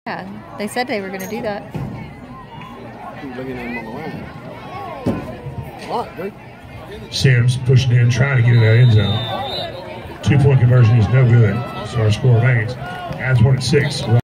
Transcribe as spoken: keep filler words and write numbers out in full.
Yeah, they said they were going to do that. Keep looking at him on the line. All right, great. Sims pushing in, trying to get in that end zone. Two-point conversion is no good, so our score remains as one at six.